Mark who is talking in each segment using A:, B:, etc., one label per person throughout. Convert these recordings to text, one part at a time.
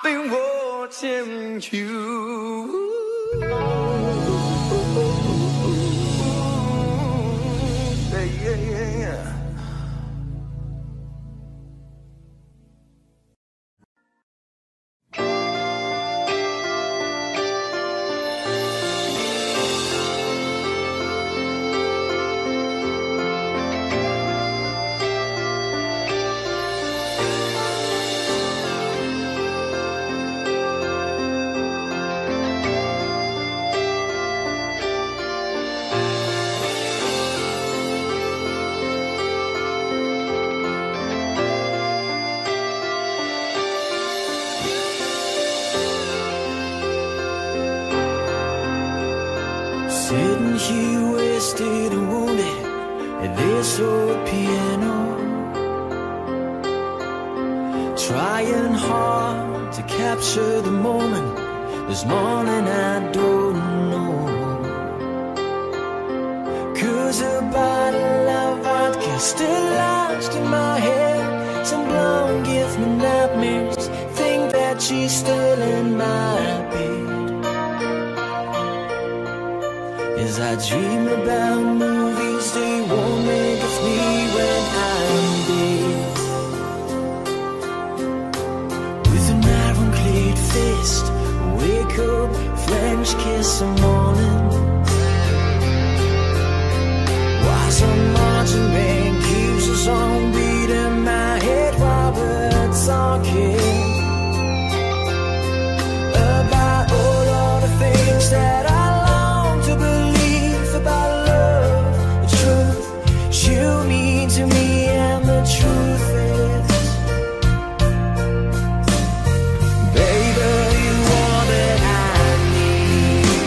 A: been watching you. Yeah.
B: Sitting here wasted and wounded at this old piano, trying hard to capture the moment. This morning I don't know, 'cause a bottle of vodka still lodged in my head. Some blonde gives me nightmares, think that she's still in my bed. As I dream about movies they won't make of me when I'm dead. With an iron-clad fist, wake up, French kiss the morning. While some marching band keeps a song beat in my head while we're talking about all the things that I long to believe about love, the truth you mean to me, and the truth is, baby, you are that I need.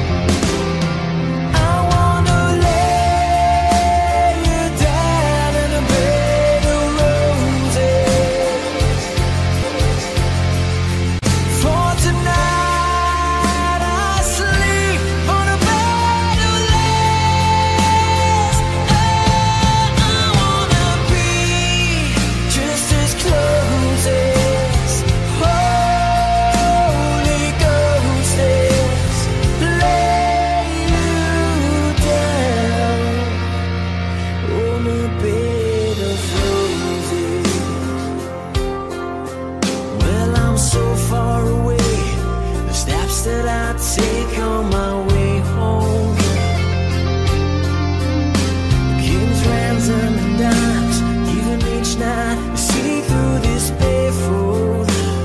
B: I wanna lay you down in a bed of roses. For tonight I sleep on a bed of lace. I wanna be just as close as Holy Ghost is. Lay you down on a bed of roses. Well, I'm so far away, the steps that I take on my way home. King's ransom and dimes, even each night, you see through this barefoot.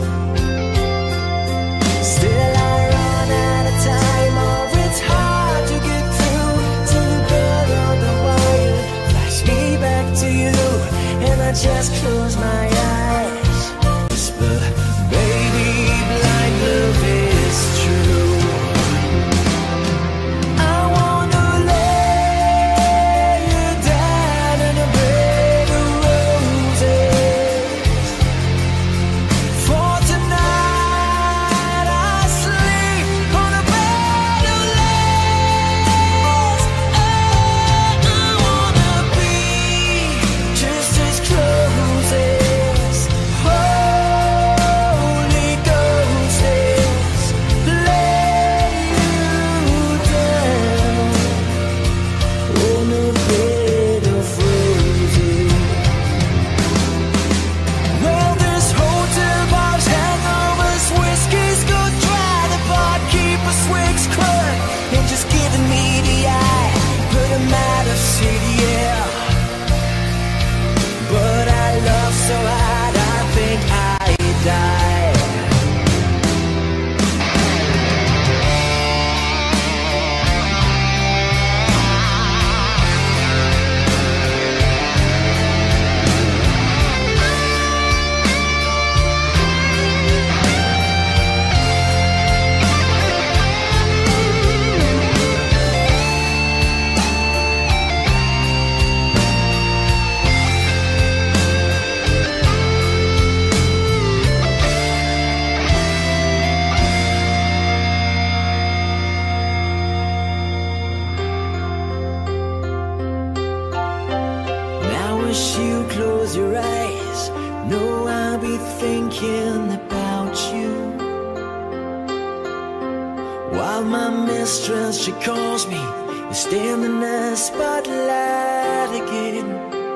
B: Still I run out of time, or it's hard to get through to the bed of the wire. Flash me back to you, and I just close my eyes. Whisper, baby, blind love is true. I wanna lay you down in a bed of roses. For tonight I sleep on a bed of lace. I wanna be just as close as Holy Ghost is. Lay you down on a bed of roses. Well, this hotel bar's hangovers, whiskey's go dry, the barkeeper swigs crud and just giving me the eye. But I'm out of city, yeah. But I love so hard, I think I die. Now as you close your eyes, know I'll be thinking about you. While my mistress, she calls me, you stand in the spotlight again.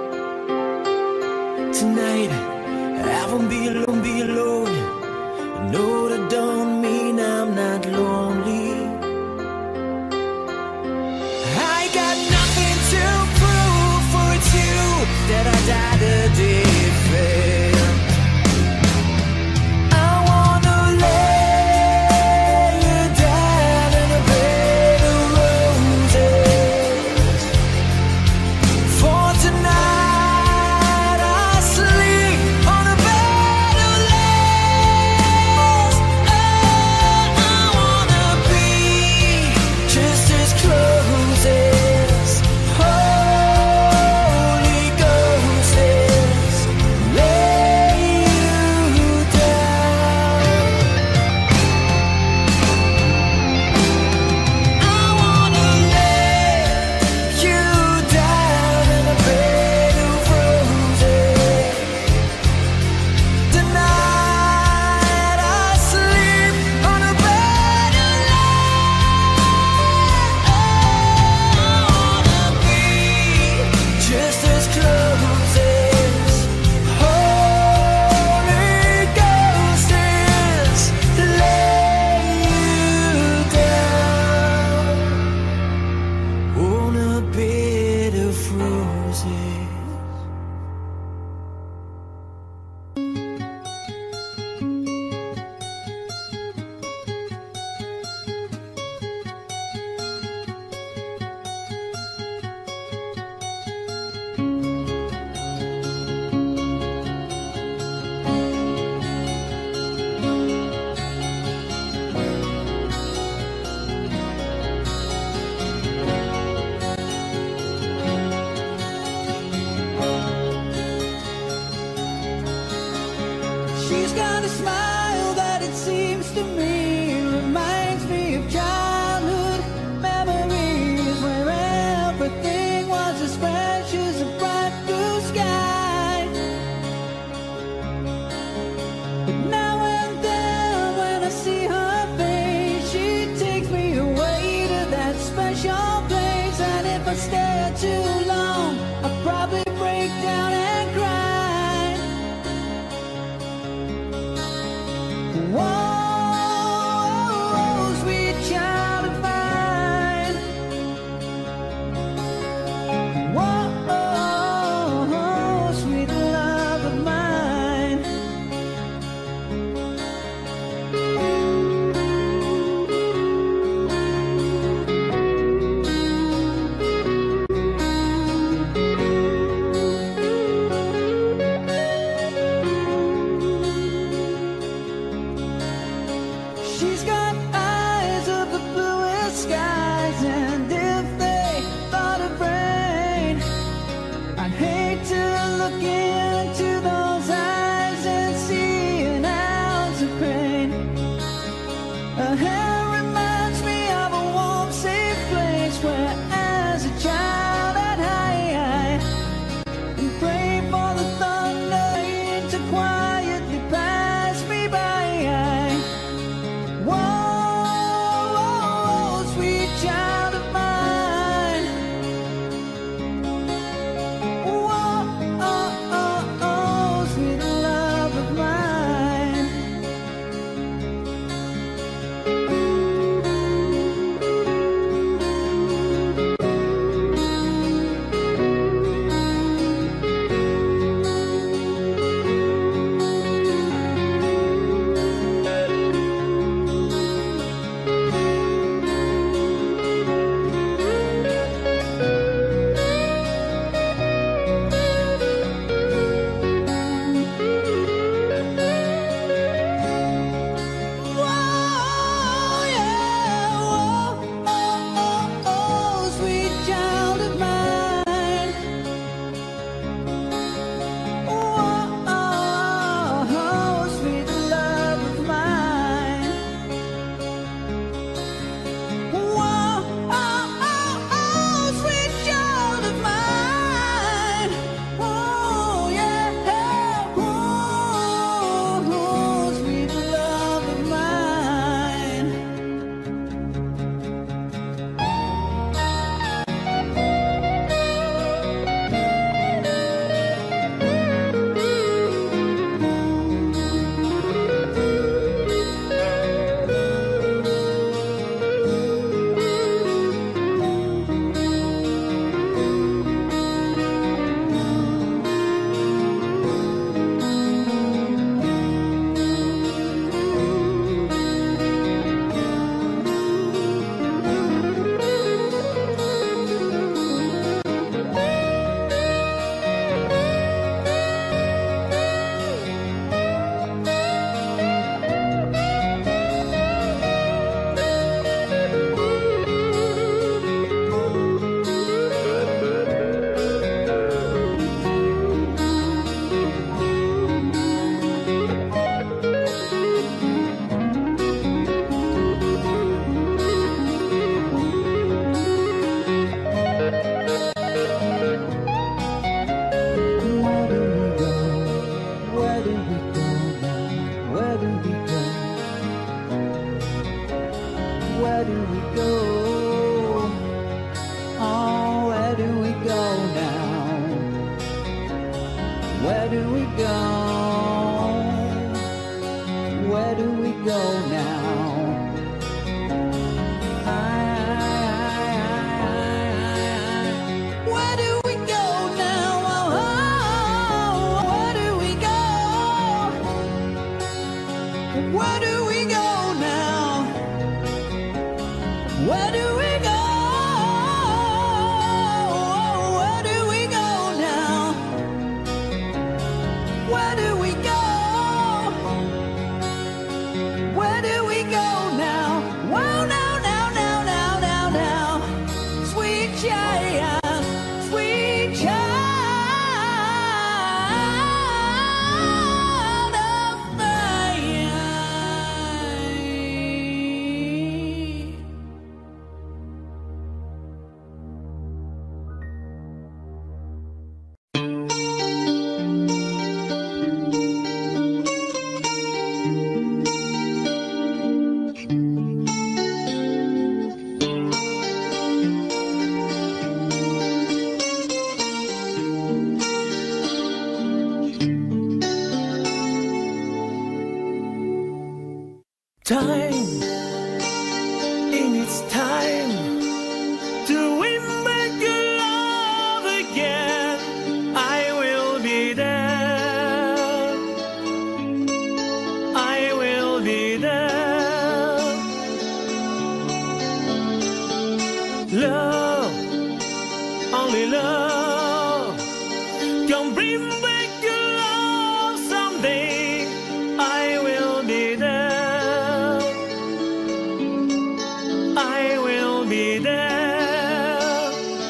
B: Tonight, I won't be alone, be alone. I know that don't mean I'm not lonely. I got nothing to prove, for it's you that I died a day fair. I wanna lay you down in a bed of roses. For tonight I sleep on a bed of lace. Oh, I wanna be just as close as Holy Ghost is. Lay you down. I wanna lay you down in a bed of roses. Tonight I sleep on a bed of lace. I wanna be just as close as Holy Ghost is. Lay you down on a bed of roses. She's got a smile that it seems to me reminds me of childhood memories where everything was as fresh as a bright blue sky. But now and then when I see her face, she takes me away to that special place. And if I stare too long, I'll probably break down and cry. Whoa, sweet child of mine. Whoa, sweet love of mine. She's got eyes of the bluest skies, and if they thought of rain, I'd hate to look into those eyes and see an ounce of pain. Her hair reminds me of a warm, safe place where, as a child, I'd hide and pray for the thunder to quietly pass me by. Whoa, sweet child of mine. Whoa, sweet love of mine.
C: where do we go? Oh, where do we go now? Where do we go? Where do we go now? Where do we go now? Oh, where do we go? Where do we go now? Where do we go? Where do we go now? Where do we go? Where do we go now? Whoa, now, now, now, now, now, now. Sweet child, sweet child of mine.
A: Time, in its time, to win back your love again. I will be there. I will be there. Love, only love, can bring back your love someday. I will be there. I will be there.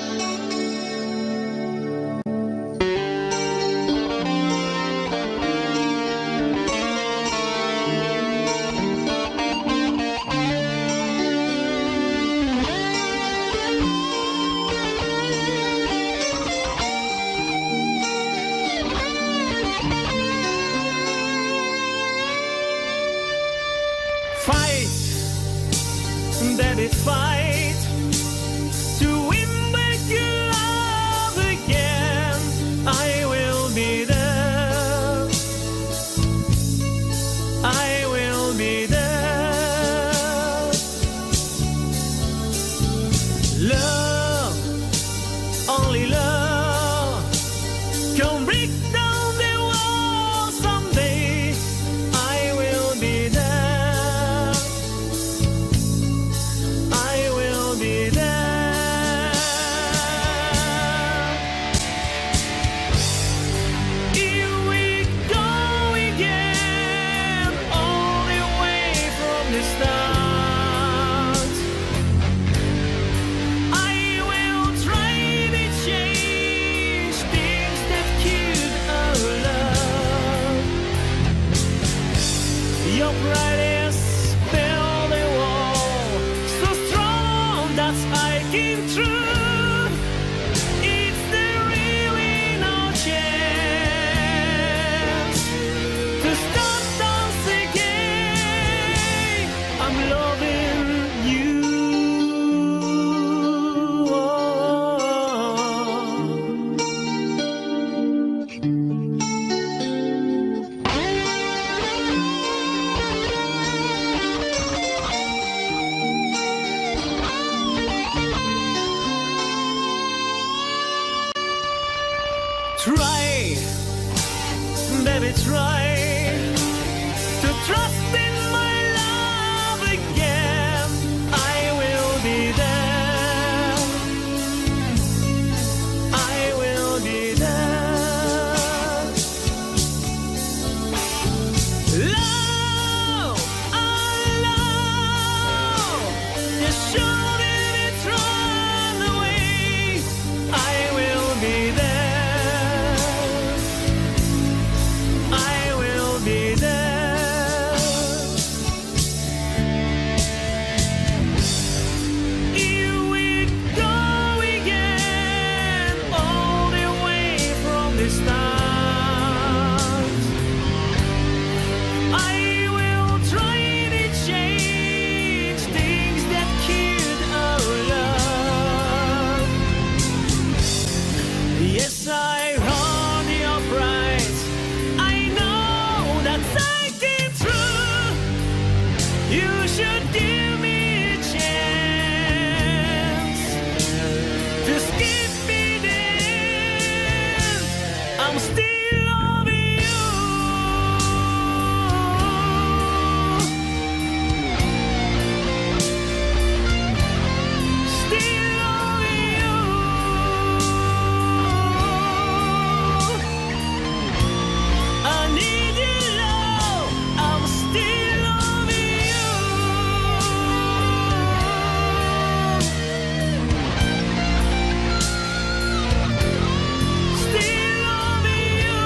A: Fight, that is fight, to win back your love again. I will be there. I will be there. Love, only love, can break down the wall someday. I will be there. I will should give me a chance to skip me dance. I'm still loving you. Still loving you. I need your love. I'm still loving you. Still loving you.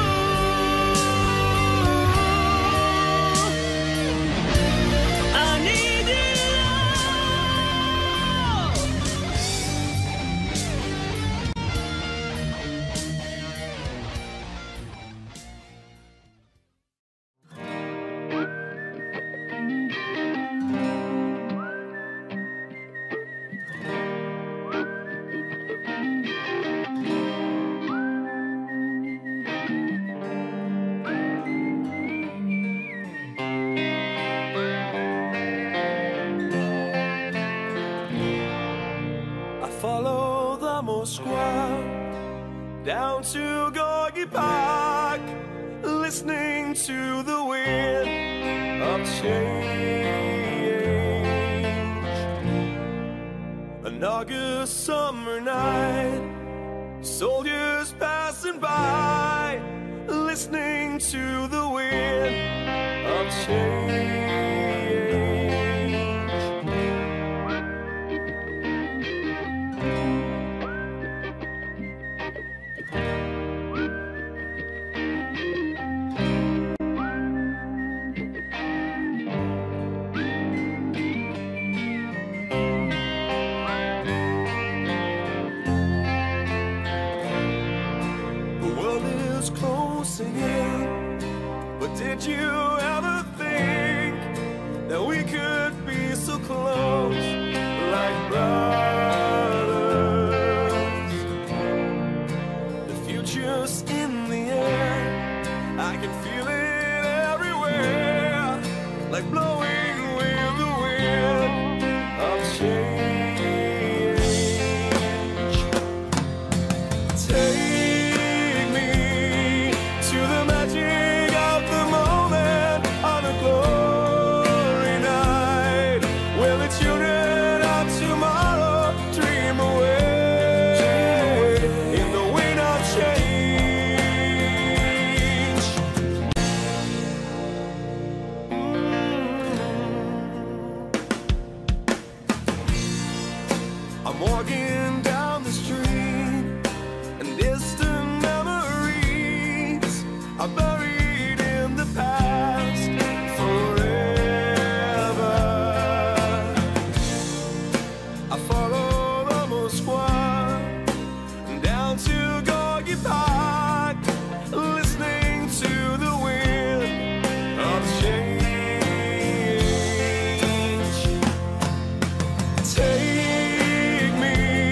A: I need your love.
D: I follow the Moskwa down to Gorky Park, listening to the wind of change. An August summer night, soldiers passing by, listening to the wind of change. The world is closing in, but did you ever think that we could be so close, like brothers? The future's in the air, I can feel it everywhere, like blowing with the wind of change. Take me to the magic of the moment on a glory night, where the children of tomorrow dream away in the wind of change. I'm walking down the street, and distant memories are buried in the past forever. I follow the Moskwa down to Gorky Park, listening to the wind of change. Take me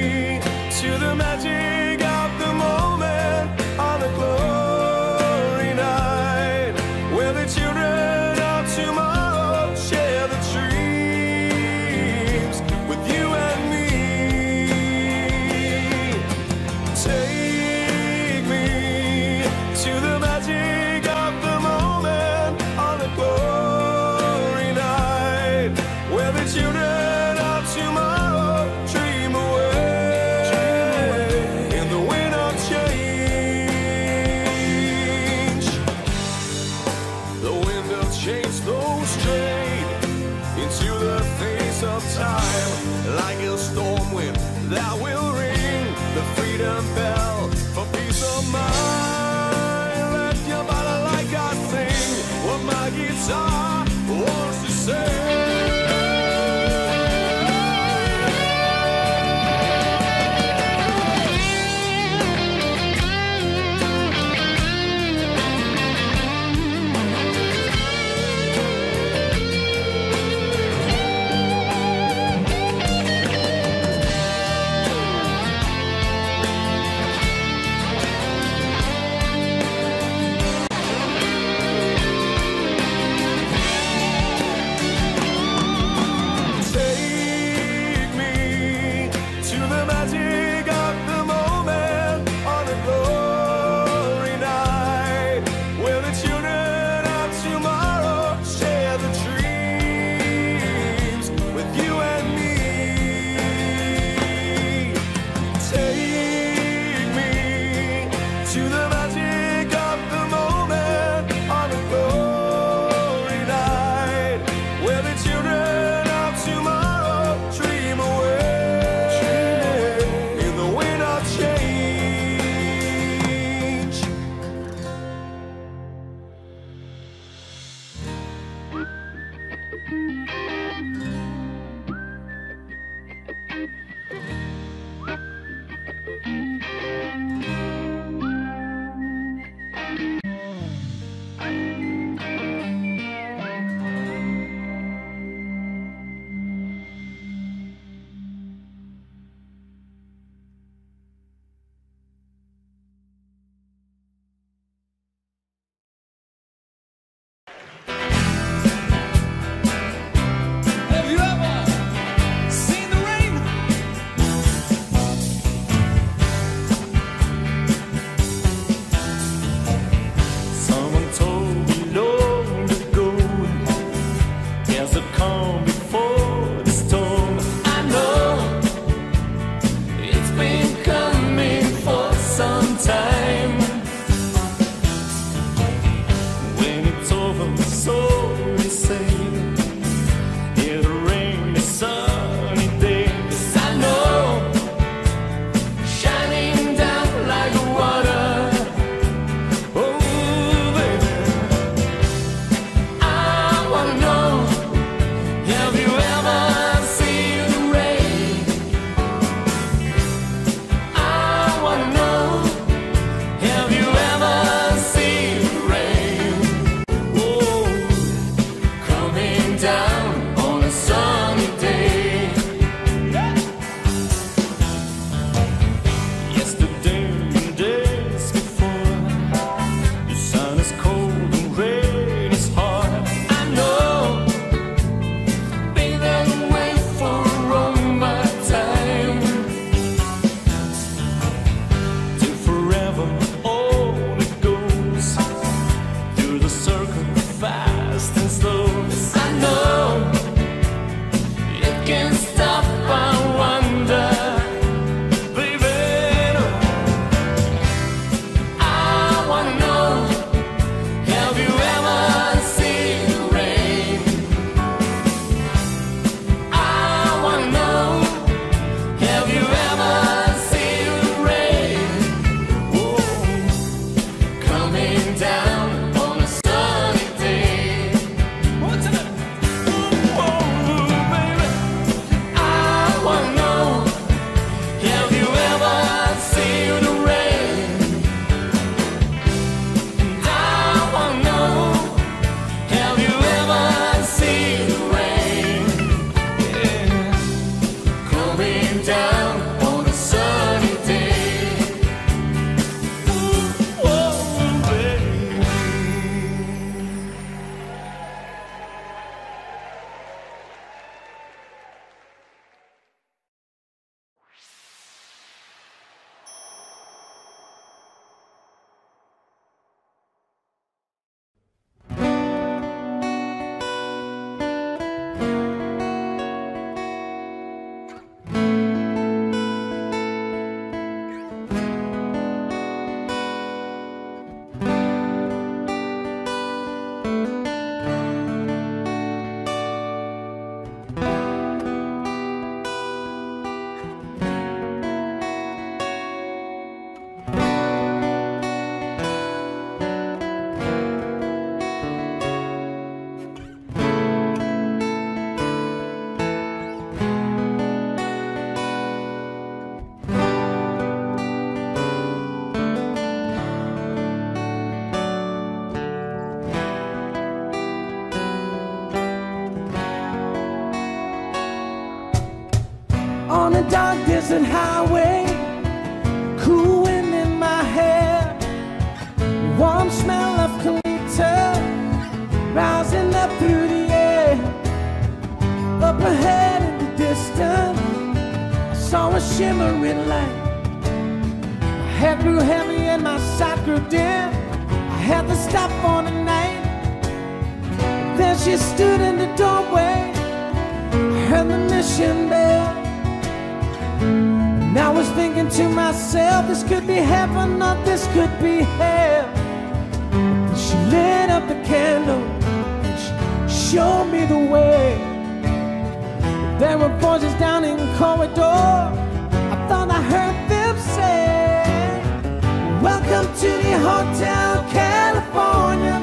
B: on a dark desert highway, cool wind in my hair, warm smell of Kalita rising up through the air. Up ahead in the distance, I saw a shimmering light. My head grew heavy and my sight grew dim. I had to stop for the night. Then she stood in the doorway. I heard the mission bell. And I was thinking to myself, this could be heaven or this could be hell. But she lit up the candle and she showed me the way. There were voices down in the corridor. I thought I heard them say, welcome to the Hotel California.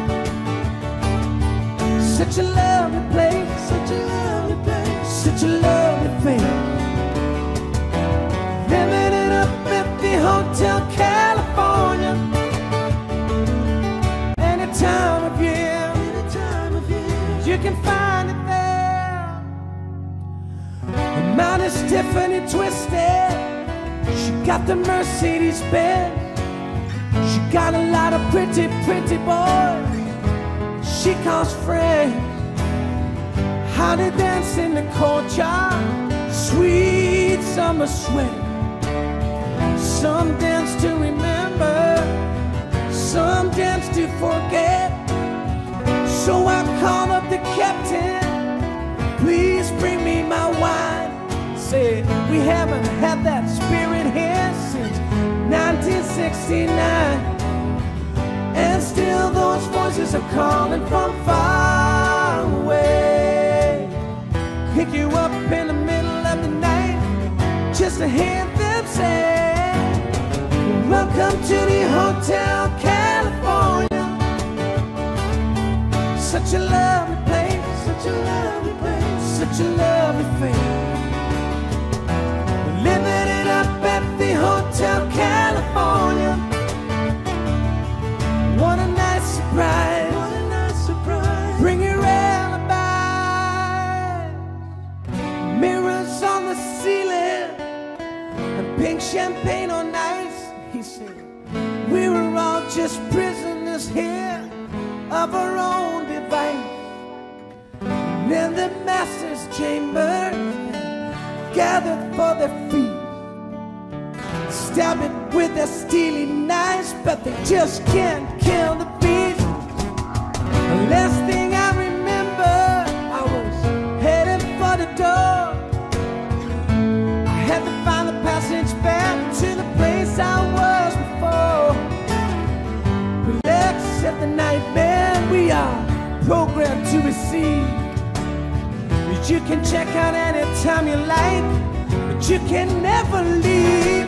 B: Such a lovely place, such a lovely place, such a lovely face. Living it up at the Hotel California. Any time of year, you can find it there. The mount is Tiffany twisted. She got the Mercedes Benz. She got a lot of pretty, pretty boys she calls friends. How they dance in the courtyard, sweet summer sweat. Some dance to remember, some dance to forget. So I called up the captain, please bring me my wine. Said, we haven't had that spirit here since 1969. And still those voices are calling from far away. Pick you up in the middle of the night, just to hear them say, welcome to the Hotel California. Such a lovely place, such a lovely place, such a lovely face. Living it up at the Hotel California. What a nice surprise, what a nice surprise. Bring your alibi. Mirrors on the ceiling and pink champagne on ice. He said, we were all just prisoners here of our own device. And in the master's chamber, gathered for their feet, stab it with their steely knives, but they just can't kill the beast. The last thing I remember, I was headed for the door. I had to find the passage back to the place I was before. Relax at the nightmare, we are programmed to receive. You can check out anytime you like, but you can never leave.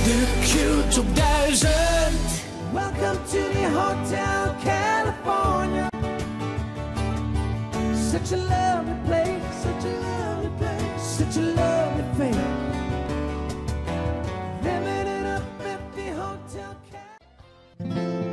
B: 2000.
C: Welcome to the Hotel California. Such a lovely place, such a lovely place, such a lovely face. Living it up at the Hotel California.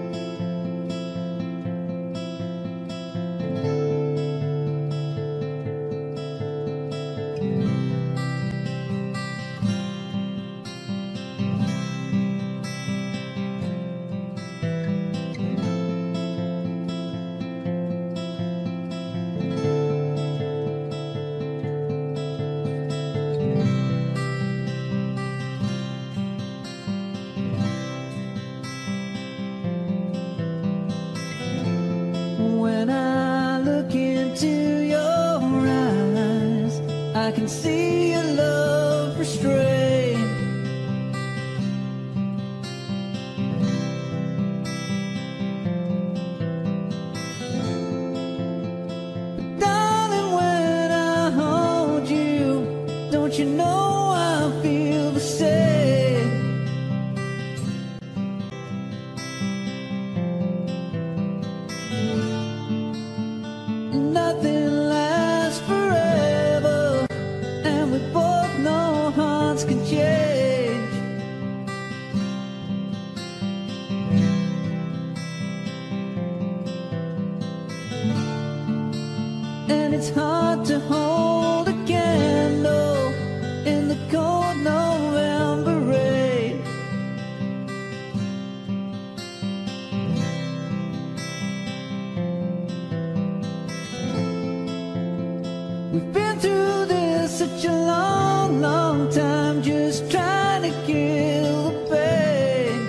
C: When I look into your eyes, I can see your love restrained. But darling, when I hold you, don't you know I feel the same? Nothing lasts forever, and we both know hearts can change. And it's hard to hold a candle in the cold November rain. We've been through this such a long, long time, just trying to kill the pain.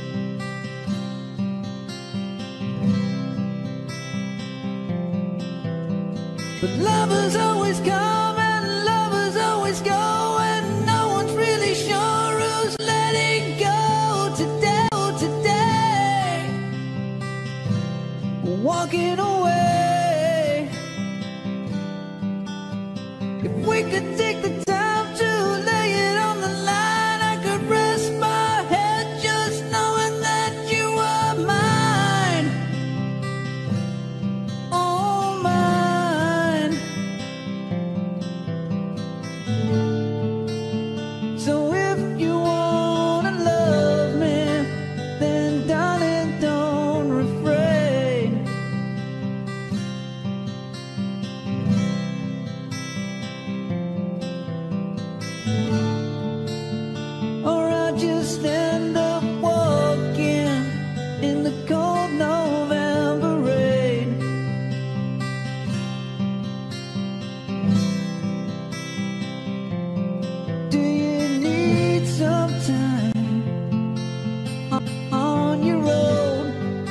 C: But lovers always come and lovers always go, and no one's really sure who's letting go today. Walking away. If we could take the time to lay it on the line, I could rest my head just knowing that you are mine. Oh, mine. So if you wanna love me, then darling, don't refrain. Or I'll just end up walking in the cold November rain. Do you need some time on your own?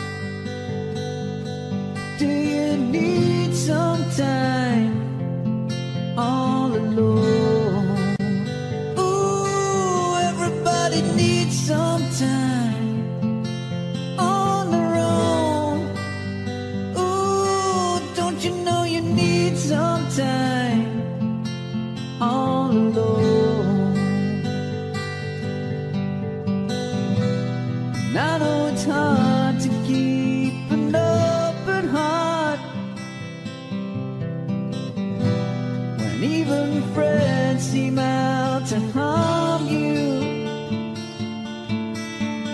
C: Do you need some time all alone? Ooh, everybody needs some time on their own. Ooh, don't you know you need some time all alone? And I know it's hard to keep an open heart when even friends seem out to harm you.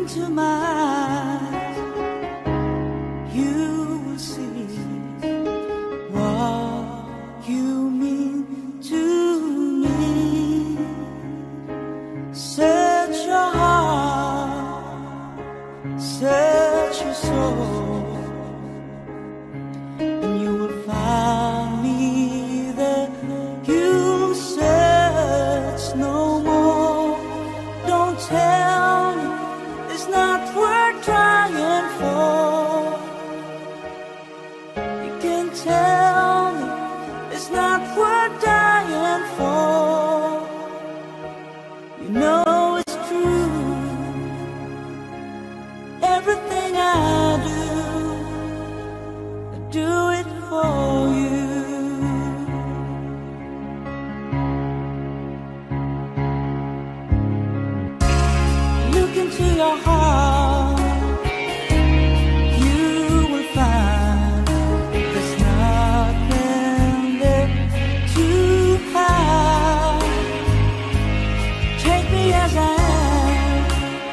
C: into my eyes, you will see what you mean to me. Search your heart, search your soul, and you will find me there. You search no more. Don't tell me it's not worth trying for. You can tell me it's not worth dying for. You know it's true. Everything I do it for you. Look into your heart, you will find there's nothing there to hide. Take me as I am,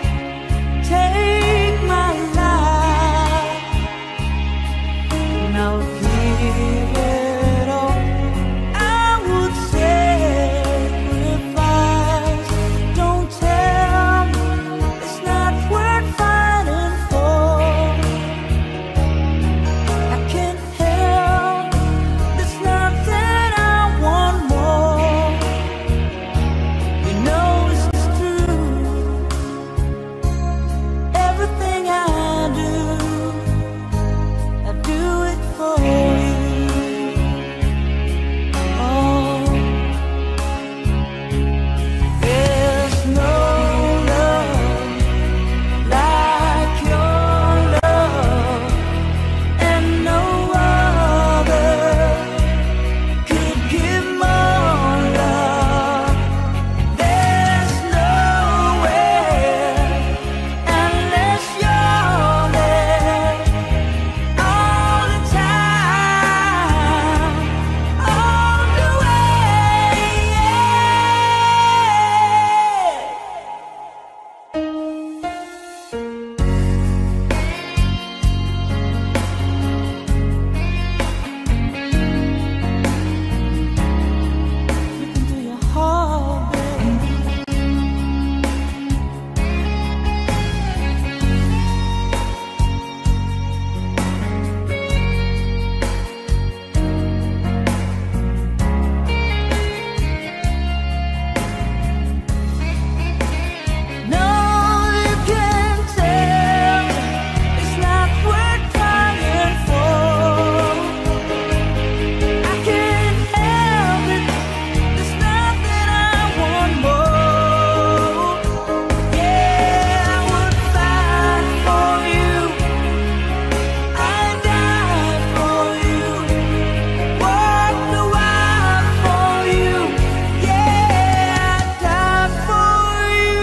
C: take my life, and I'll give it all. I would sacrifice. Don't tell me it's not worth fighting for. I can't help, there's nothing I want more. You know it's true. Everything I do it for you. Oh, there's no love like your love, and no other could give more love. There's nowhere unless you're there all the time, all the way. Look into your heart, baby. No, you can't tell me it's not worth trying for. I can't help it, there's nothing I want more. Yeah, I would fight for you, I'd die for you, walk the wild for you. Yeah, I'd die for you.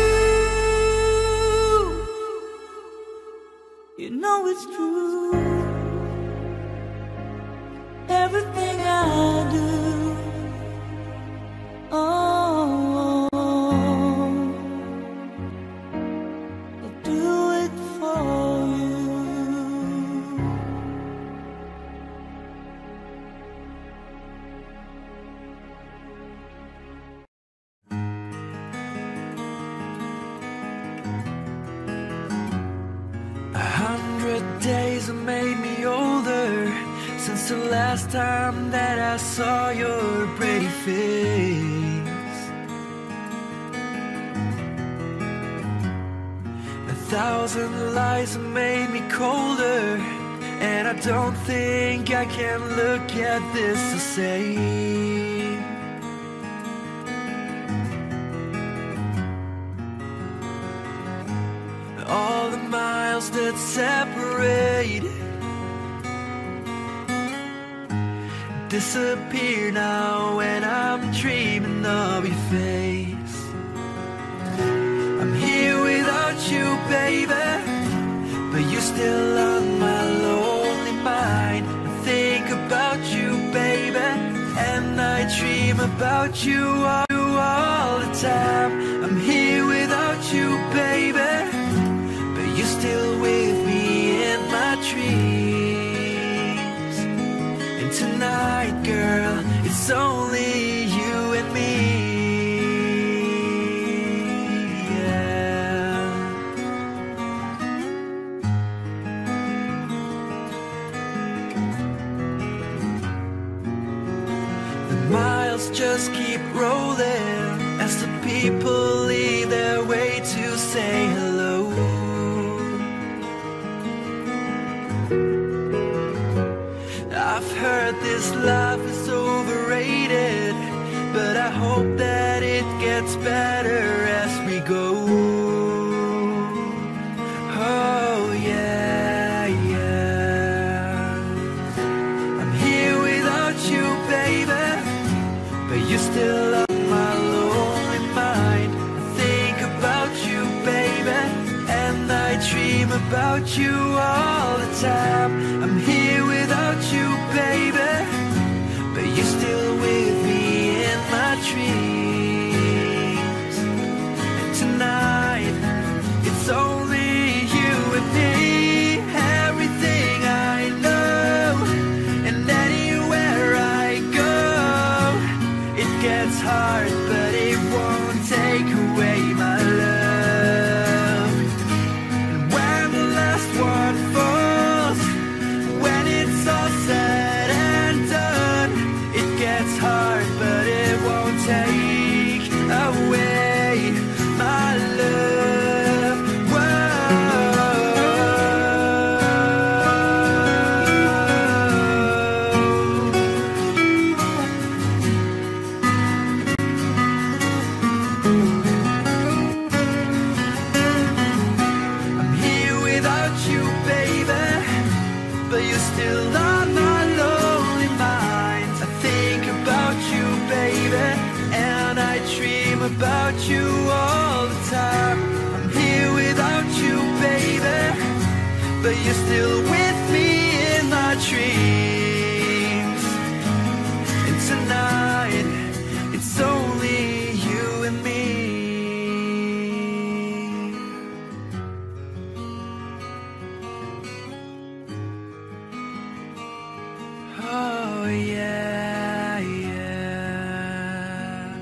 C: You know it's true. Everything I do, oh, I do it for you.
B: Days have made me older since the last time that I saw your pretty face. 1,000 lies have made me colder, and I don't think I can look at this the same. All the miles that separate disappear now when I'm dreaming of your face. I'm here without you, baby, but you're still on my lonely mind. I think about you, baby, and I dream about you all the time. I'm here without you, baby, it's only you and me. Yeah. The miles just keep rolling as the people leave their way to say hello. I've heard this life is overrated, but I hope that it gets better as we go. Oh yeah, yeah. I'm here without you, baby, but you're still on my lonely mind. I think about you, baby, and I dream about you all the time. I'm here without you, baby, but you're still with me in my dreams. And tonight, it's only you and me. Everything I know, and anywhere I go, it gets hard, but it won't take away my love. And when the last one falls, when it's all said and done, it gets hard, but it won't take away my love. I'm here without you, baby, but you're still on my lonely mind. I think about you, baby, and I dream about you all the time. I'm here without you, baby, but you're still with me in my dreams. And tonight, it's only you and me. Oh yeah, yeah.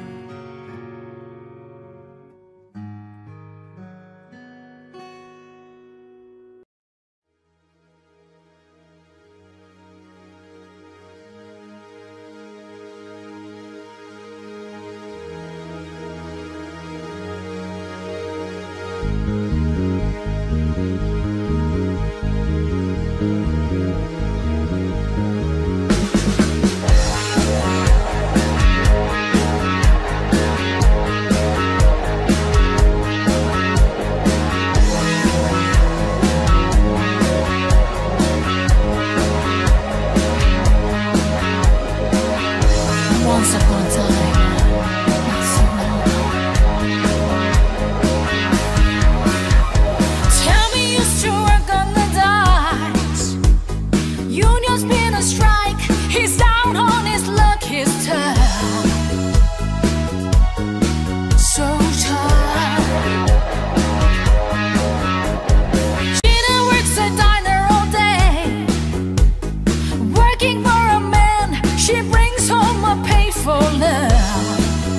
E: Once upon a time, not so long. Tell me you still work on the dice. Union's been a strike. He's down on his luck, his time. So tired. Gina works a diner all day, working for a man. She brings home a pay for love.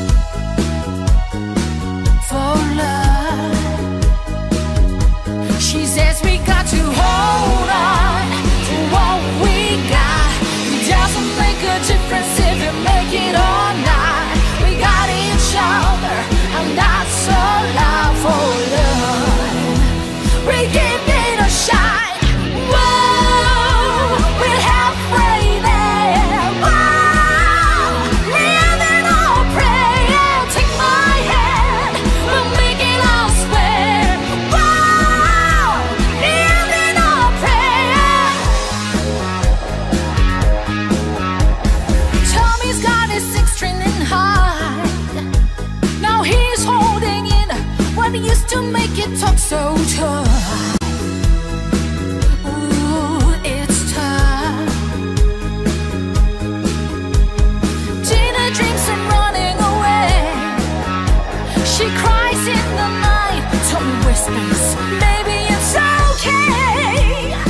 E: For love. She says we got to hold on to what we got. It doesn't make a difference if you make it or not. We got each other, and that's all love for love. We give it a shot. Whoa, we're halfway there. Whoa, living on prayer. Take my hand, we'll make it all square. Whoa, living on prayer. Tommy's got his 6-string in hide. Now he's holding in what used to make it talk so tough. Ooh, it's tough. Gina dreams of running away. She cries in the night. Tommy whispers, maybe it's okay.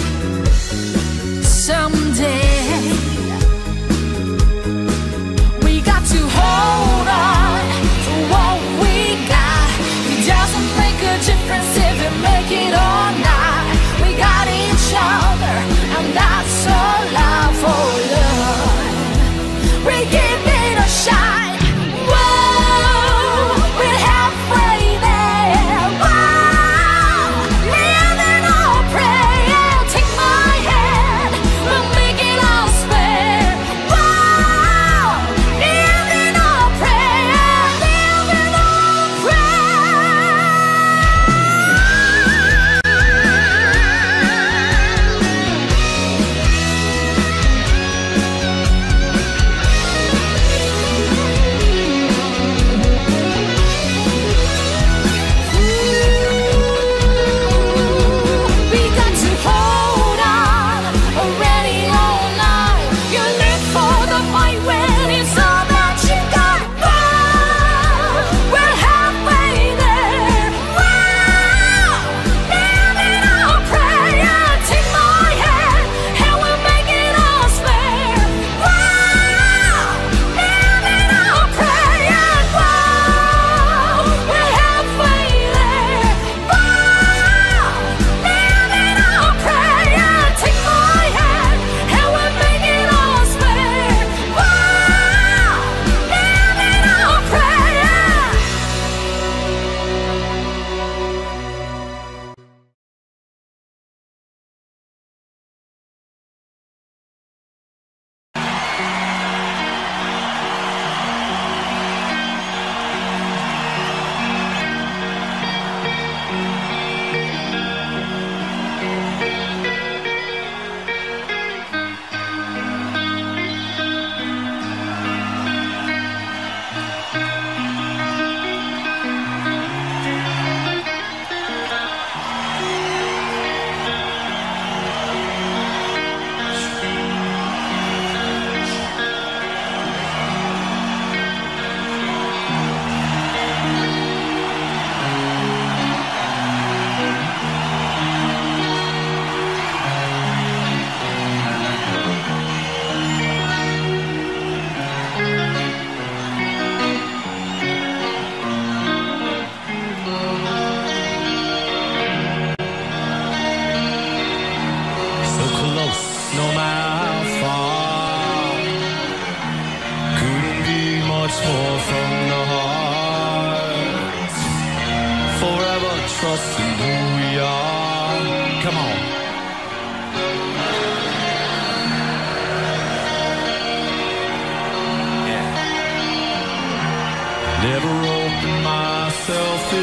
E: Someday we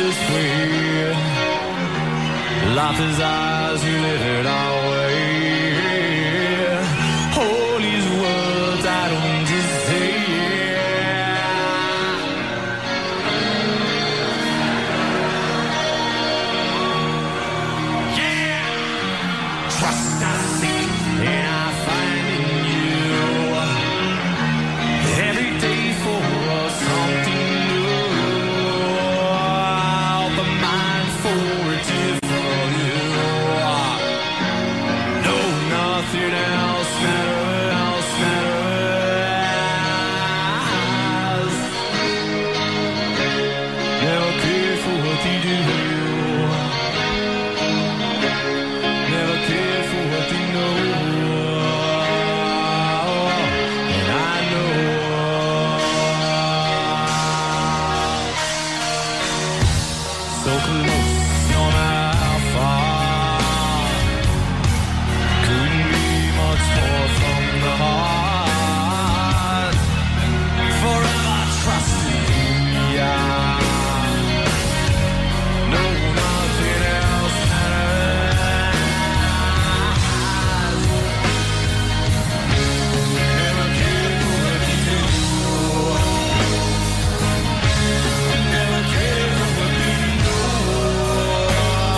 A: this way. Life is ours, we live it our way. All these words I don't just say. Yeah, trust I seek and I find in you. Every day for something new. Open mind for a different you. No, nothing else matters. Never cared for what they do. Never cared for what they know. And I know. So close, no matter how far. Couldn't be much more from the heart. Forever trusting you. No, nothing else matters. Never cared for what you do. Never cared for what you know.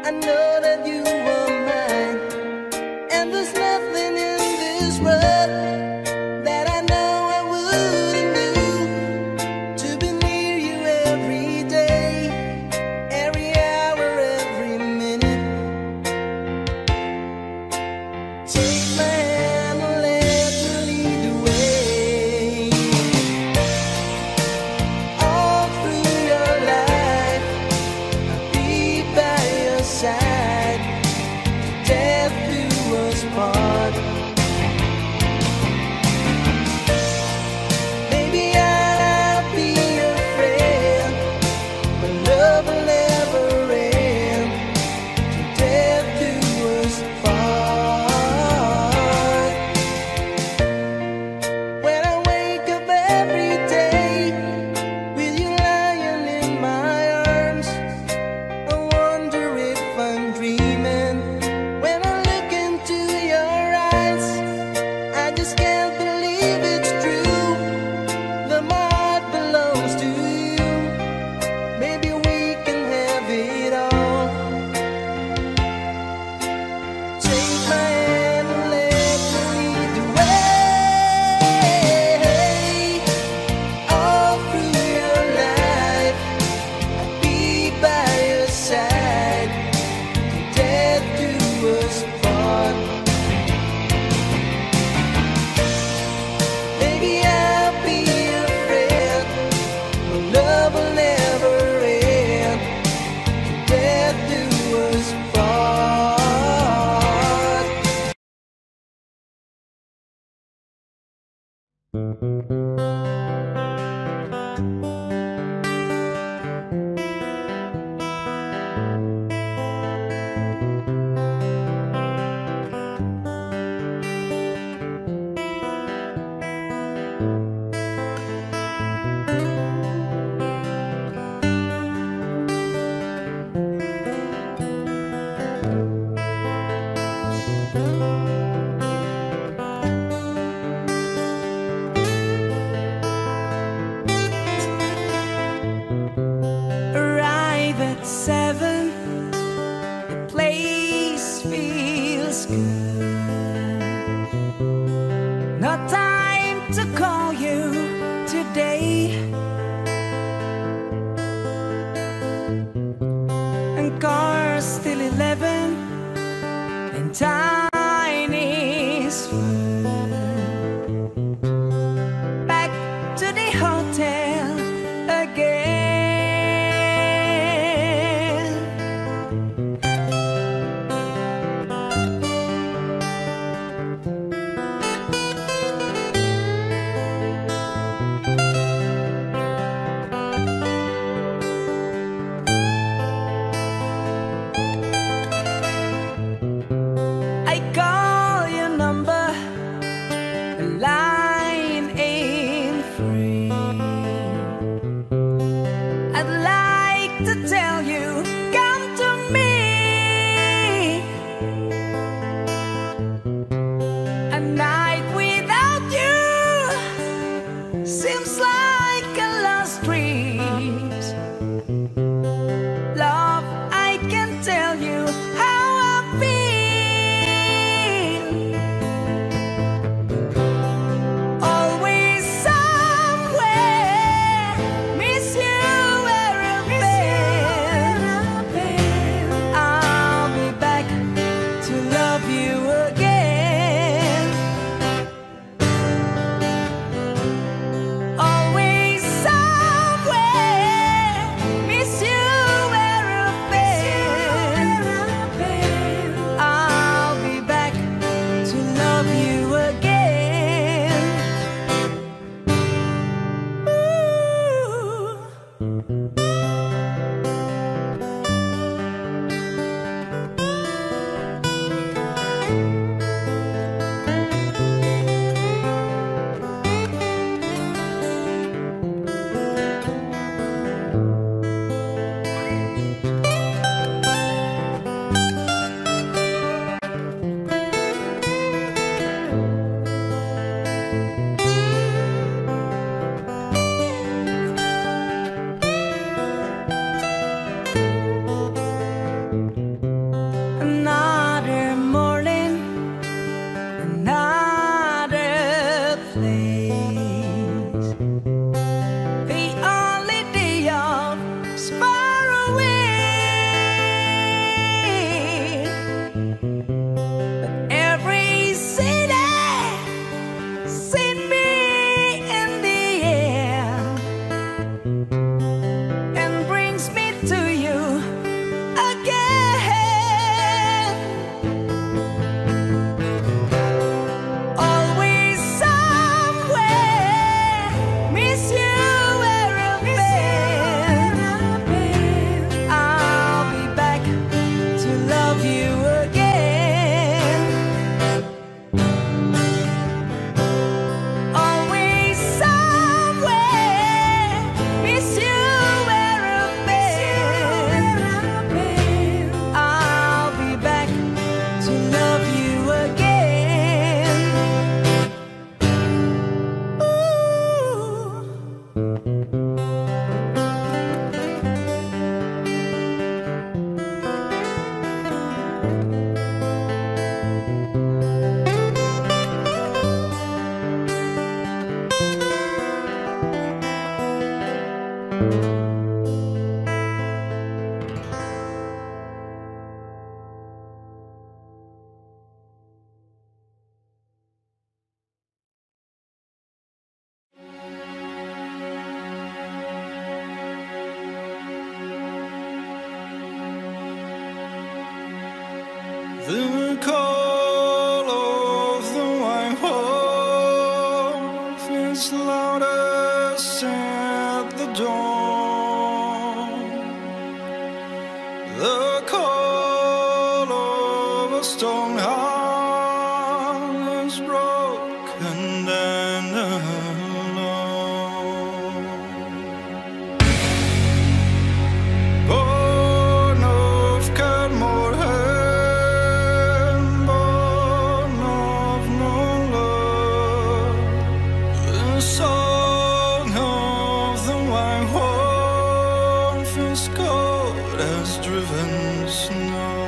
B: I know that you are mine, and there's nothing in this world that I know I wouldn't do to be near you every day, every hour, every minute. Take my hand and let me lead the way. All through your life, I'll be by your side. Death do us part. Maybe I'll be your friend, but love will never end. Death do us part. When I wake up every day with you lying in my arms, I wonder if I'm dreaming. When I look into your eyes, I just can't believe it's true, that my heart belongs to you. Maybe we can have it all. Take my hand and let me lead the way. All through your life, I'll be by your side. Death do us part. Maybe I'll be your friend, but love will never end. Death do us part.
C: Arrive at 7, the place feels good. No time to call you today, and cars still 11, and time is full. Back to the hotel again.
D: The call of the white wolf is loudest at the dawn. The call of a stone heart is broken and alone. Born of Cadmore, born of no love, the song of the white wolf is cold as driven snow.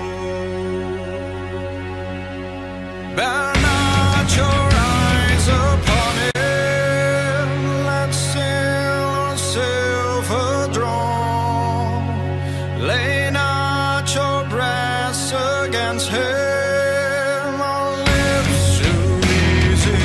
D: Burn out your eyes upon it, let's sail on silver drawn. Lay not your breast against him, our lips to easy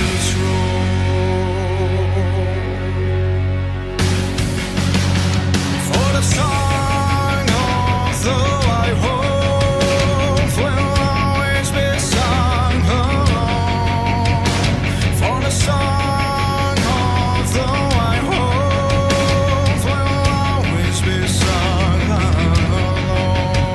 D: for the song of the white wolf will always be sung alone. For the song of the white wolf will always be sung alone.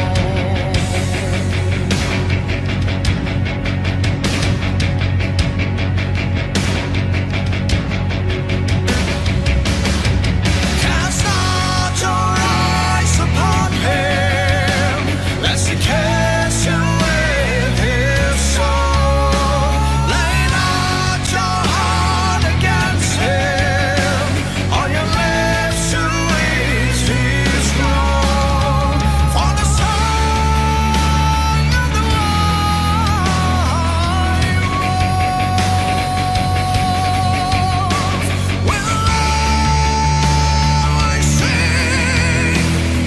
D: Cast not your eyes upon him, lest he catch you with his soul. Lay not your heart against him, on your lips to ease his wrong. For the song of the white wolf will always sing.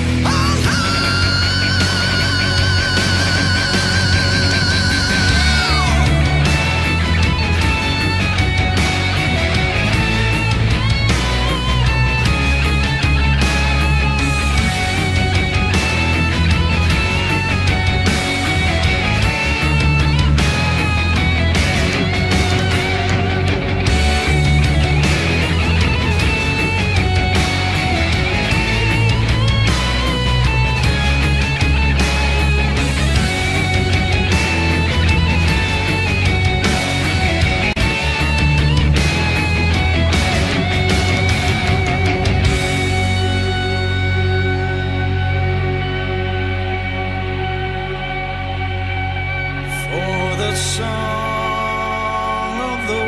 D: For the song of the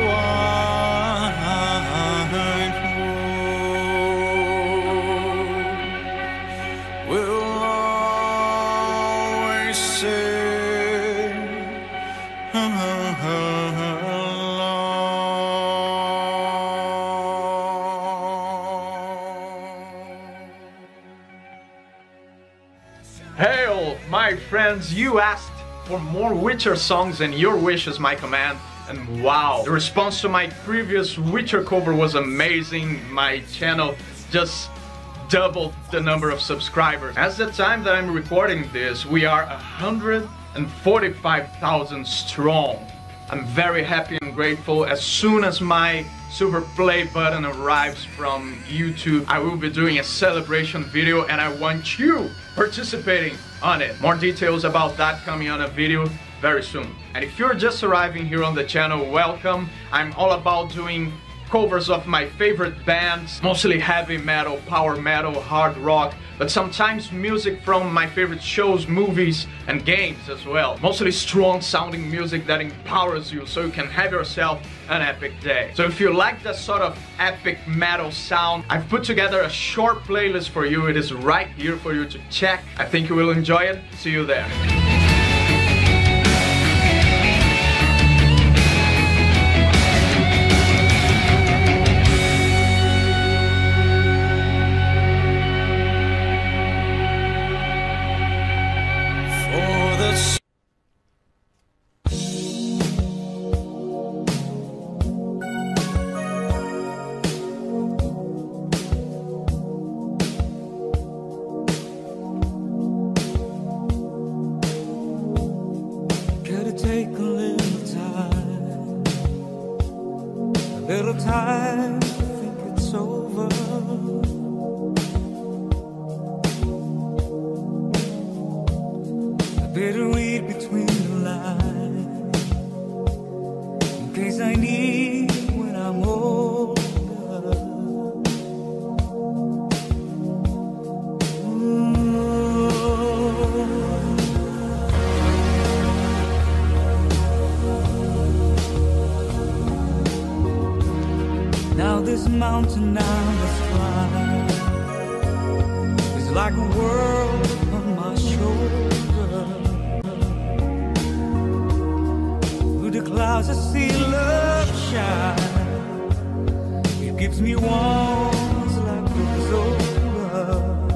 D: white wolf will always sing
F: Hail, my friends, you asked for more Witcher songs and your wish is my command. And wow, the response to my previous Witcher cover was amazing. My channel just doubled the number of subscribers. At the time that I'm recording this, we are 145,000 strong. I'm very happy and grateful. As soon as my super play button arrives from YouTube, I will be doing a celebration video and I want you participating on it. More details about that coming on a video very soon. And if you're just arriving here on the channel, welcome. I'm all about doing covers of my favorite bands, mostly heavy metal, power metal, hard rock, but sometimes music from my favorite shows, movies, and games as well. Mostly strong sounding music that empowers you so you can have yourself an epic day. So if you like that sort of epic metal sound, I've put together a short playlist for you. It is right here for you to check. I think you will enjoy it. See you there.
C: little time to think it's over. I better read between the lines in case I need when I'm older. Now this mountain I must climb is like a world on my shoulder. Through the clouds I see love shine. It gives me warmth like it was over.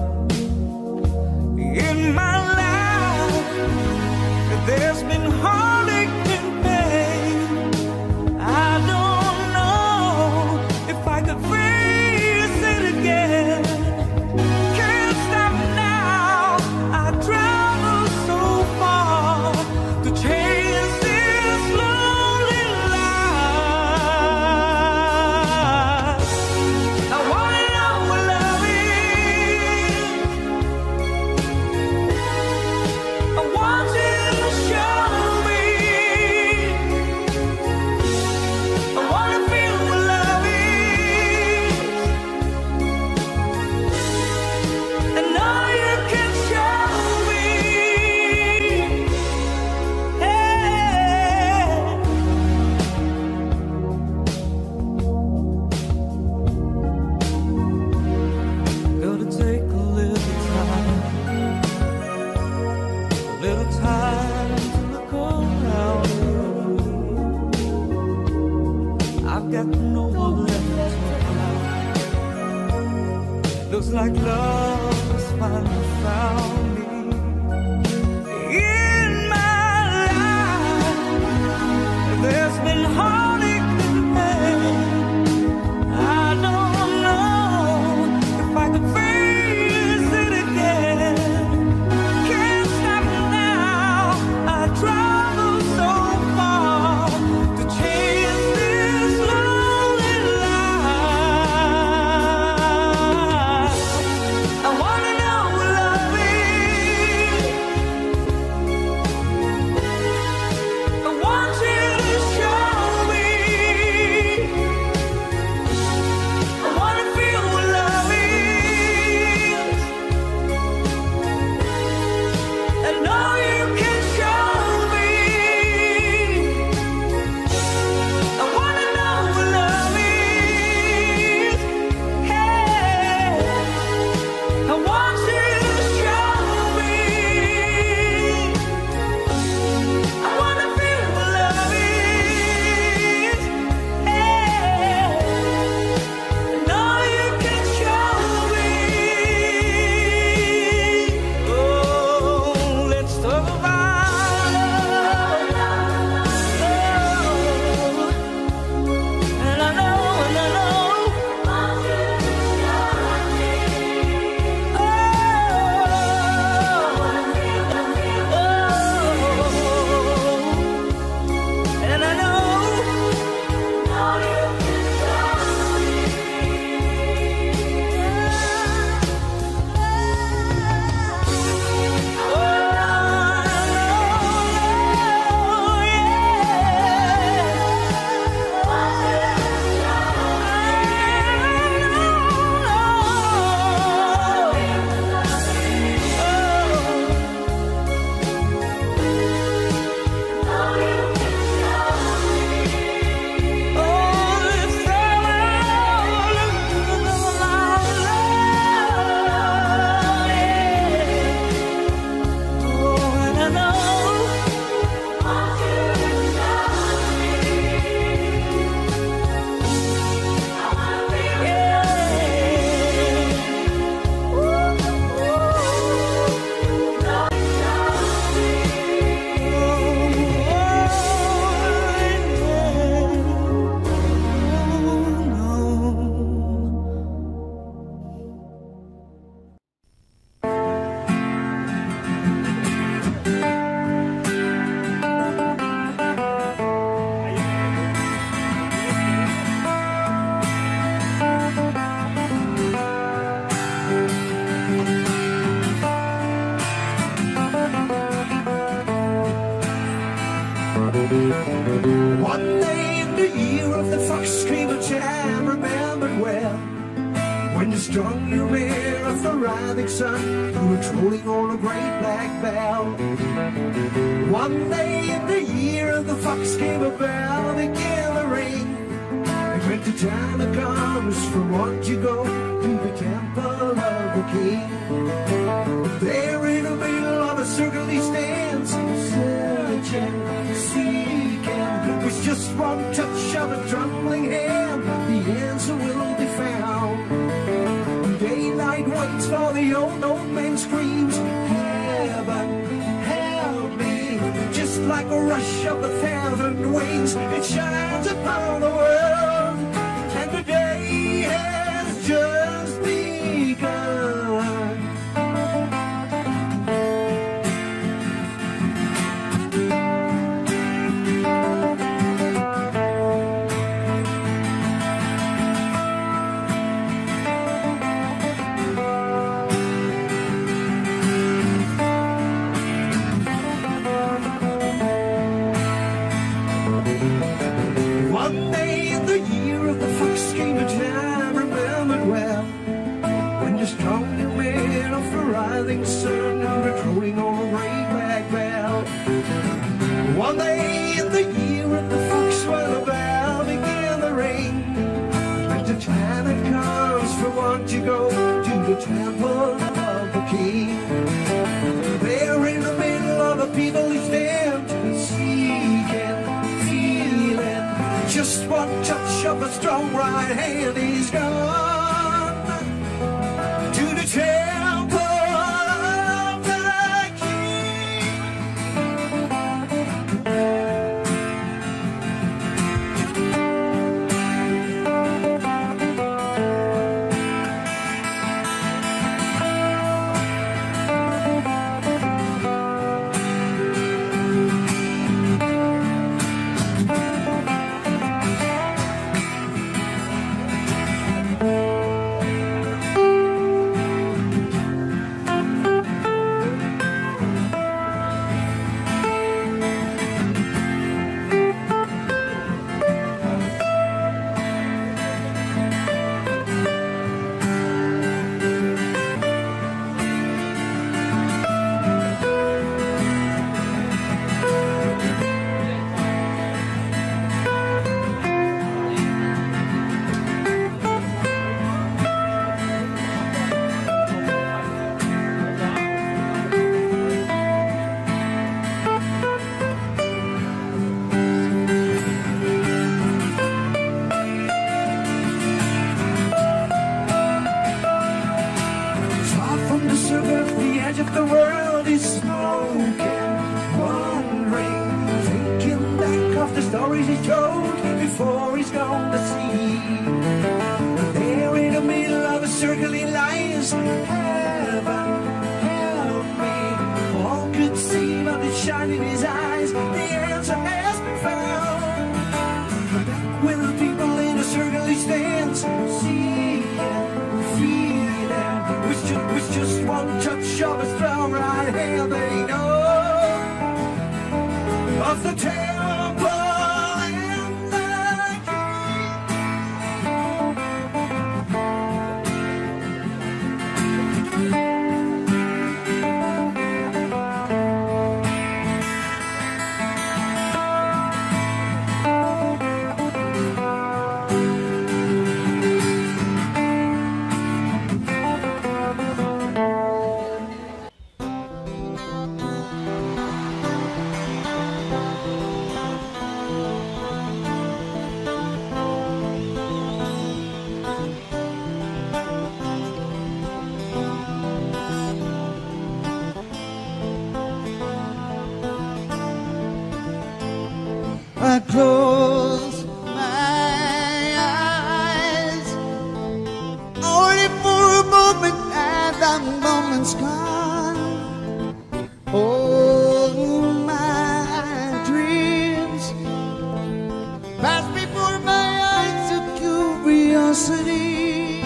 C: In my life there's been heartache and pain. I don't know if I could face it again. Can't stop now. I travel so far to chase this lonely life. I wanna know what love is. I want you to show me. I wanna feel what love is. I know you can show me. Hey. Gonna take a little time to look around me. I've got no one left to cry. Looks like love has finally found me. In my life there's been heartache and pain. I don't know if I could face it again. Can't stop now. I travel so far to chase this lonely life. I wanna know what love is.
B: One day in the year of the fox came a time remembered well, when you strung your mare of the rising sun, you were trolling on a great black bell. One day in the year of the fox came a bell, began to ring. And when the time comes for one to go to the temple of the king, there in the middle of a circle he stands, searching, seeking, with just one touch of a trembling hand, the answer will be found. Daylight waits for the old man screams, heaven, help me. Just like a rush of 1,000 wings, it shines upon the world, and the day has just begun. One day in the year of the fox came a time remembered well, when the strong young man of the rising sun were trolling on a great black bell. One day in the year of the fox, when a bell began to ring, when the time it comes for one to go to the temple of the king, there in the middle of the people he stands, seeking, feeling, just one touch of a strong right hand, he's gone to the temple of the king. Of the world is smoking, wondering, thinking back of the stories he told before he's gone to sea. There in the middle of a circle he lies, heaven, help me. All could see but the shine in his eyes, the answer has been found. Back with the people in a circle he stands, seeing, feeling, with just one touch of a strong right hand, they know of the temple and the
C: I close my eyes only for a moment, and that moment's gone. All my dreams pass before my eyes of curiosity,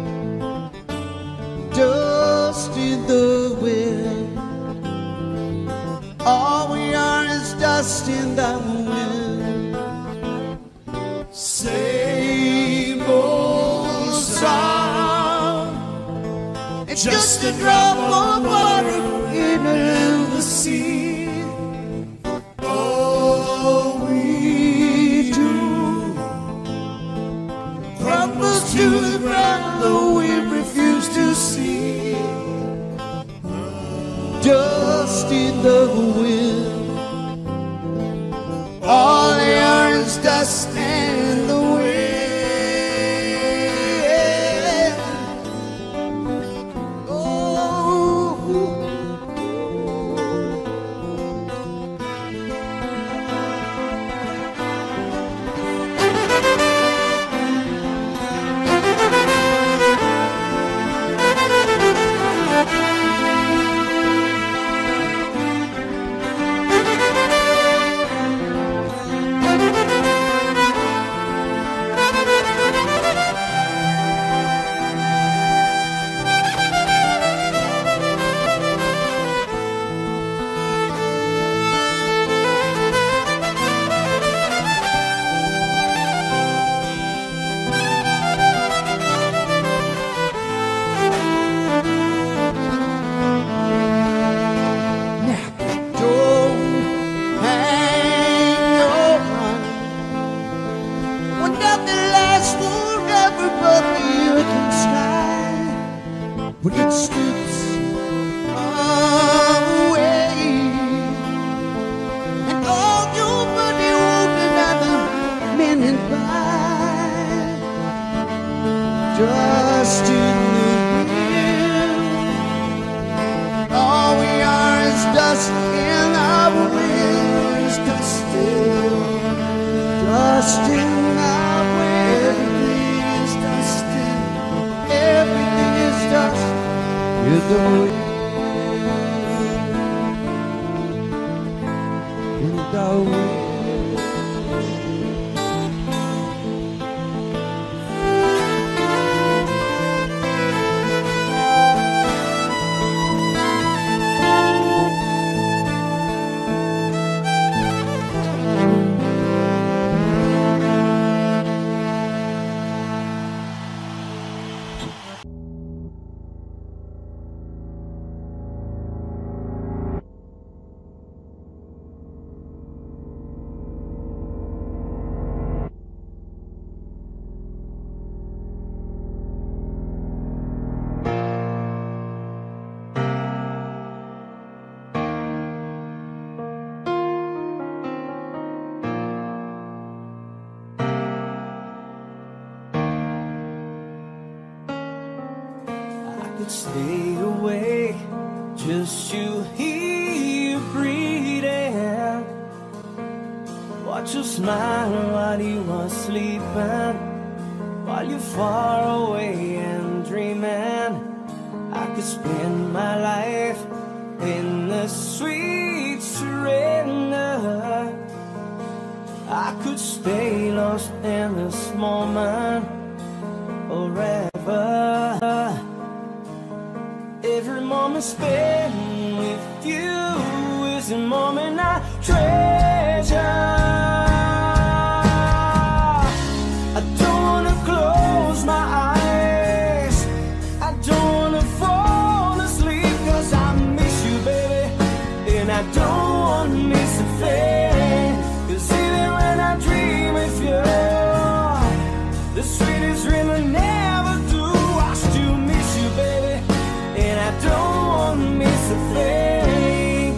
C: dust in the wind. All we are is dust in the wind. a drop of water in the sea. All we do crumbles to the ground, though we refuse to see. Dust in the wind, all they are is dust and the wind. When it slips away, and all your money won't another minute by. Dust in the wind, all we are is dust in our winds. Dust in our winds. Everything is dust in, everything is dust. You do it in the wind.
B: Stay away, just you here breathing. Watch you smile while you are sleeping, while you're far away and dreaming. I could spend my life in the sweet surrender. I could stay lost in this moment forever. Every moment spent with you is a moment I treasure. I don't wanna close my eyes, I don't wanna fall asleep, 'cause I miss you, baby, and I don't wanna miss a thing. 'Cause even when I dream of you, the sweetest dream I never do, I still miss you, baby, and I don't want to miss a thing.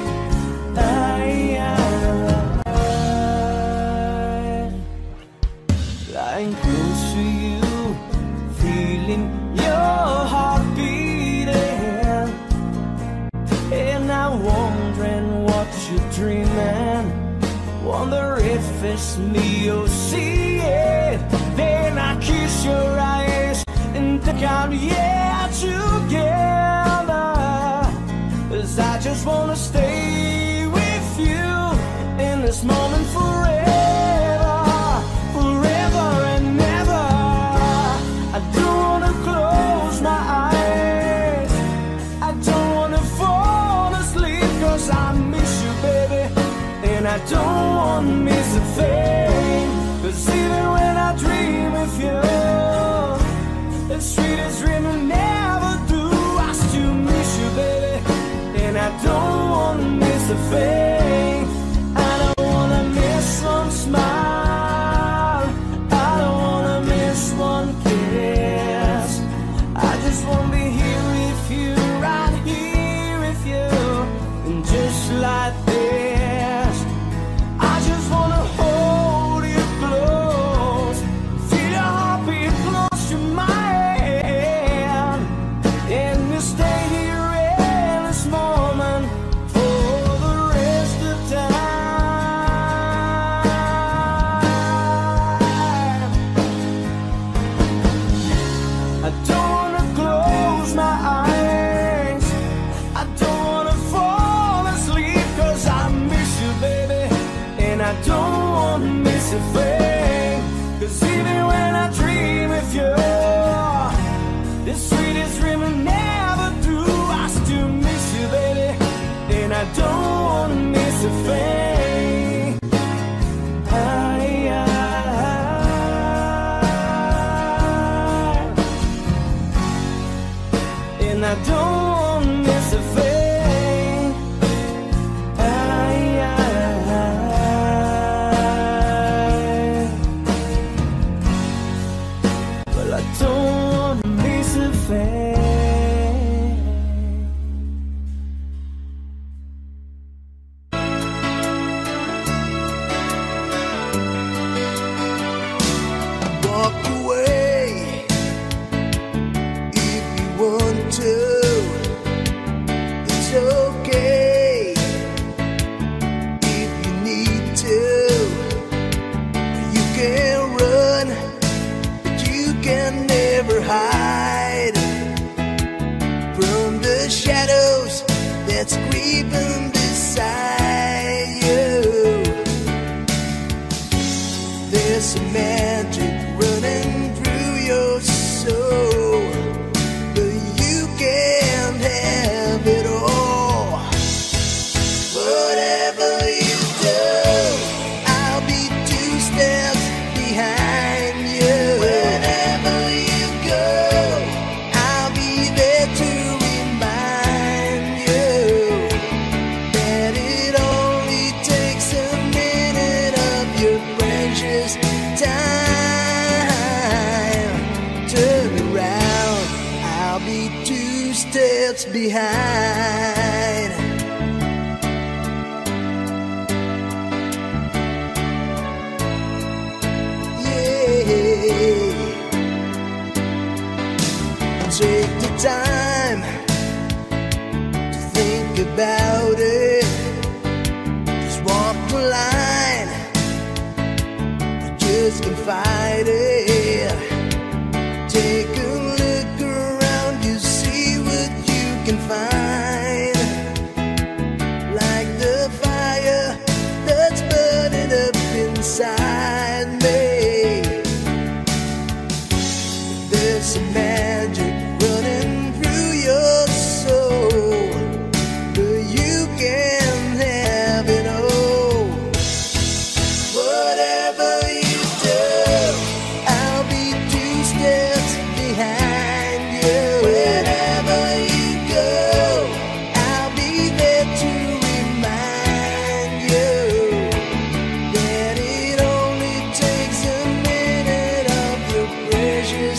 B: Lying close to you, feeling your heart beating, and I'm wondering what you're dreaming. Wonder if it's me you're seeing. Then I kiss your eyes and think out, yeah, together. 'Cause I just wanna stay with you in this moment forever, forever and ever. I don't wanna close my eyes, I don't wanna fall asleep, 'cause I miss you, baby, and I don't wanna miss a thing. 'Cause even when I dream of you, the sweetest dream I never do, I still don't wanna miss a thing. I don't wanna miss one smile. I don't wanna miss one kiss. I just wanna be here with you, right here with you, and just like this. I just wanna hold you close, feel your heartbeat close to mine, and we stay here in this moment for the rest of time. I don't wanna close my eyes, I don't wanna fall asleep, 'cause I miss you, baby, and I don't wanna miss a thing. 'Cause even when I dream of you, the sweetest dream I never do, I still miss you, baby, and I don't wanna miss a thing. And I don't wanna miss a thing. Well, I don't wanna miss a thing.
G: Walk away if you want to. It's okay if you need to. You can run, but you can never hide from the shadows that's creeping beside you. There's some magic running through your soul, but you can't have it all. Whatever you do, I'll be 2 steps behind you. Wherever you go, I'll be there to remind you that it only takes a minute of your precious time. Turn around, I'll be 2 steps behind. Yeah. Take the time to think about it. Just walk the line, you just can fight it. Take a look around, you see what you can find. Like the fire that's burning up inside me. There's some magic running through your soul, but you can have it all. Whatever you do, I'll be 2 steps behind you. Wherever you go, I'll be there to remind you that it only takes a minute of your precious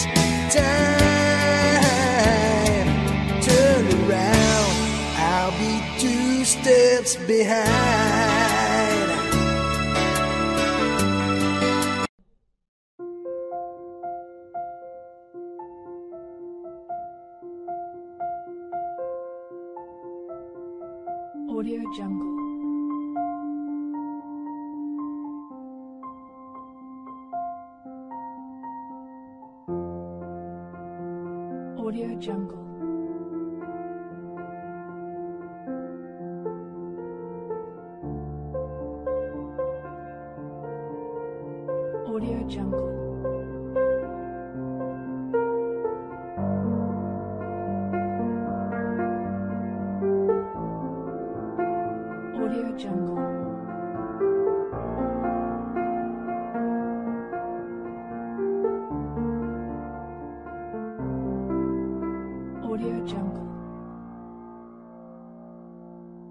G: time. Turn around, I'll be 2 steps behind.
E: Audio Jungle. Audio Jungle. Audio Jungle. Audio Jungle. Audio Jungle.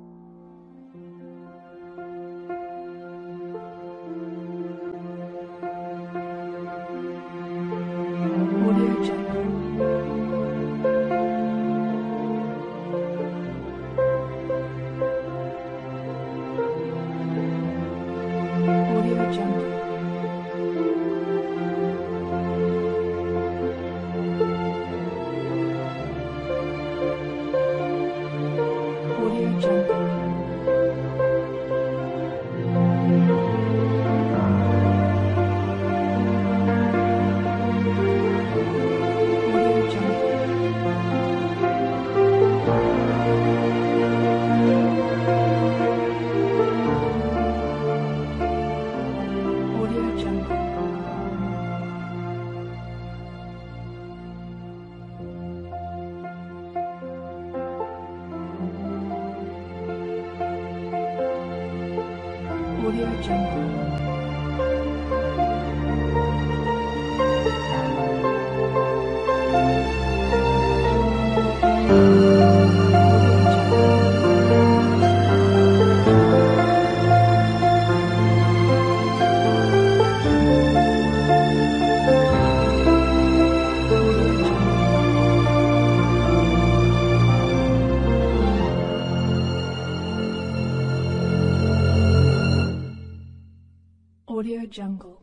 E: Audio Jungle. Audio Jungle.